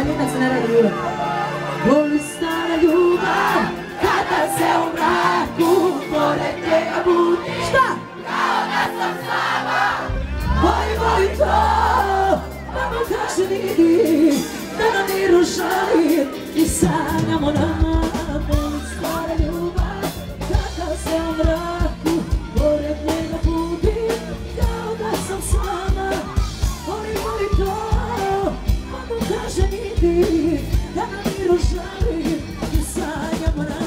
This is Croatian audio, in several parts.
nikad se ne radi ljubav. Voli stara ljubav, kada se u mraku pored njega budi. Šta? Kao da sam sama. Voli to, pa mu kaže vidi, da na miru žali i sanjamo nama. Voli stara ljubav, kada se u mraku pored njega budi. Kao da sam sama, voli to, pa mu kaže vidi, da na miru žali i sanjamo nama.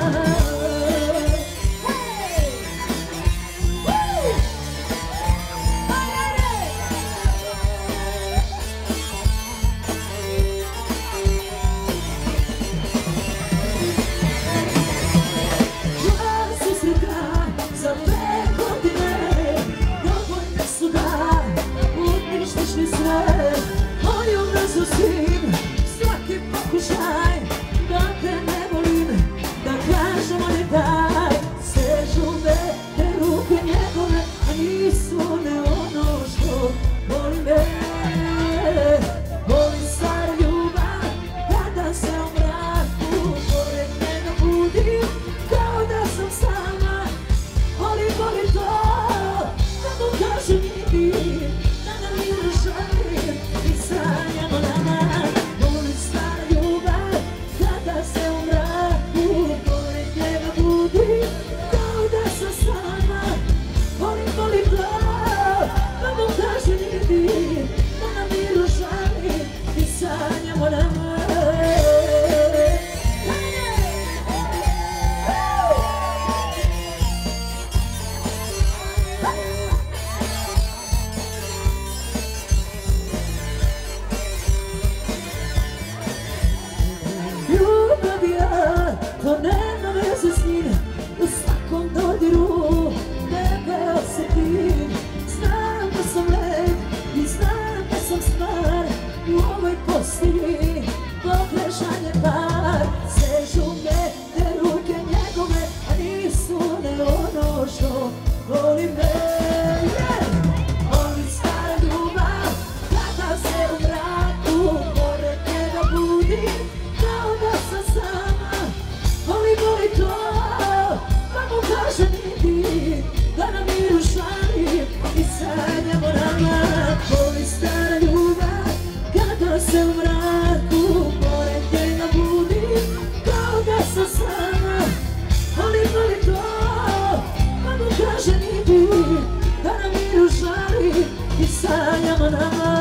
Svaki pokušaj da te ne volim, da kažem on je taj. Sežu me te ruke njegove, a nisu one ono što voli me. Volim staru ljubav, kada se u mraku pored njega budim. Kao da sam sama, volim to, da mu kažem idi, da na miru žalim i sanjamo nama. Volim stara ljubav, kada se u mraku pored njega budim. Kao da sam sama, volim to, da mu kažem idi, da na miru žalim i sanjamo nama. Ljubav ja, to nema veze s njim, u svakom dodiru tebe osjetim. Znam da sam lep i znam da sam stvar u ovoj postelji, pogrešan je par. Sežu me te ruke njegove, a nisu one ono što voli me. Volim stara ljubav, kada se u mraku pored njega budim. Kao da sam sama, voli to, pa mu kažem idi, da na miru žalim i sanjamo nama. Voli stara ljubav, kada se u mraku pored njega budim. Kao da sam sama, voli to, pa mu kažem idi, da na miru žalim i sanjamo nama.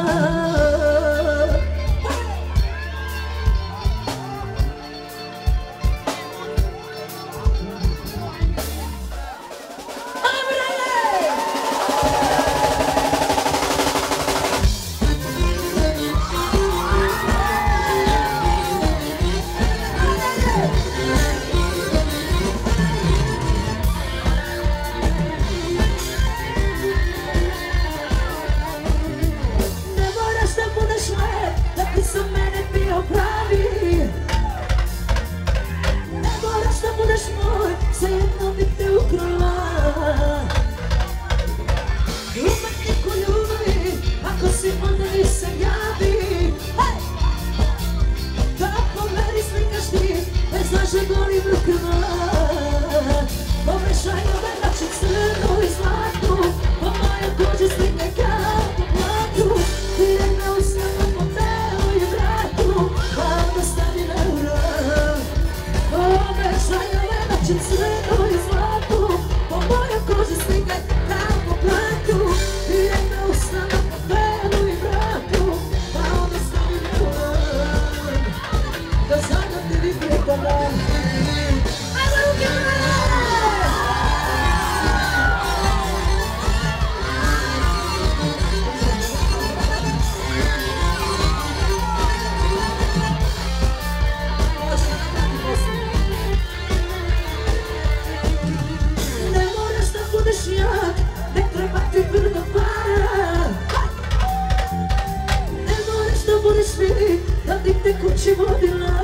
kući vodila.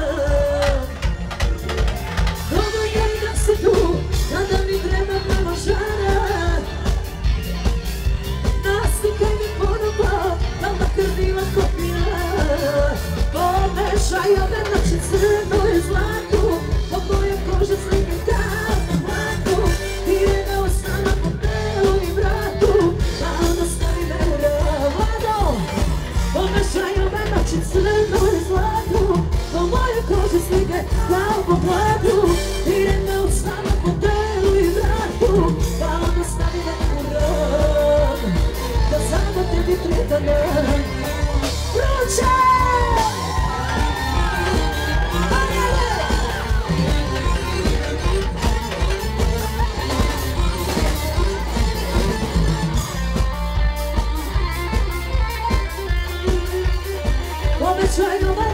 Dovoljno da si tu, kada mi treba malo žara. Naslikaj mi ponovo, da makar bila kopija. Pomešaj ove noći crno i zlato, po moje kože slike kao na mlaku. Ide me osama po telu i vratu, pa onda stavi me u ravado. Pomešaj ove noći crno i zlato, po moje kože slike kao po mlaku. Ide me osama po telu i vratu, pa onda stavi me u ravado. Da samo tebi pripadam. Vruće! Obećaj nova